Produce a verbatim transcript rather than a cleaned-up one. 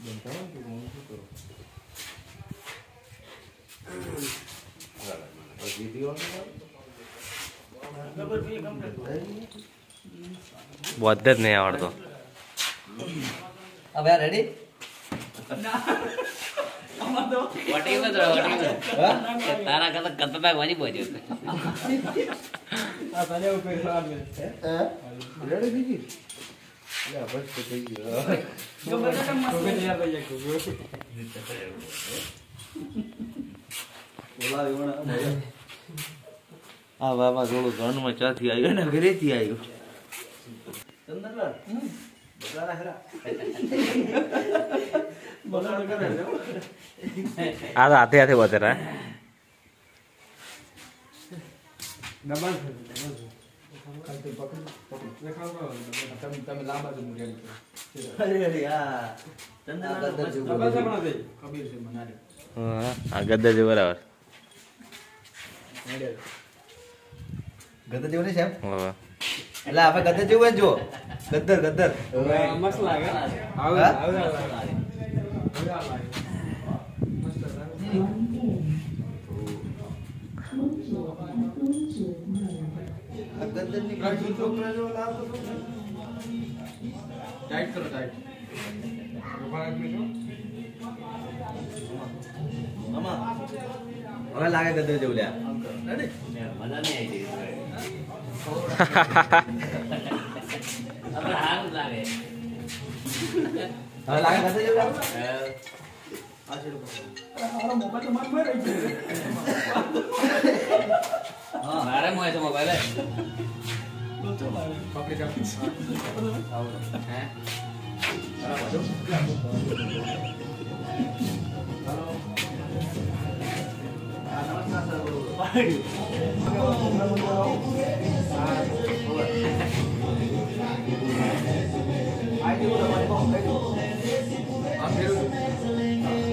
बहुत नहीं आवड़तो अब यार रेडी वोटिंग में तो वोटिंग में तारा का तो खतरनाक वाली पहुंचे आ तने ऊपर खराब में रेडी बीजी ले बस तो सही है जो बजा का मत को यार भैया को बोला देवना भैया आ बाबा थोड़ो घन में चा थी आयो ने घरे थी आयो चंदनलाल बता रहा है बोला तो कर रहे हो आ आते आते बता रहा है डबल डबल खाते पकड़ पकड़ देखा होगा तम तम लांबा जो मुझे अरे अरे यार चंदनलाल डबल से बना दे कबीर से बना दे हां आ गद्दा जो बराबर गद्दर જેવું નહીં સાહેબ હા એટલે આપણે ગદ્દર જેવું જ જો ગદ્દર ગદ્દર મસ્ત લાગે આવે આવે લાગે મસ્ત લાગે આ ગદ્દર ની બાજુ છોકરા જો લાવ તો ટાઈટ કરો ટાઈટ રૂપાળા કે છો મામા હવે લાગે ગદ્દર જેવું લ્યા રેડી मजा नहीं आई थी अब हाथ लागे હવે લાગે ગદ્દર જેવું લ્યા આ છે લોકો મારો મોબાઈલ તો માર માં રહી છે हां मारे मोए तो मोबाइल है તો તો લાગે પકડી કા આવો हैं બરાબર જો હાલો નમસ્કાર સર આ કેવું તમારે કહો કઈ દો આ ફેર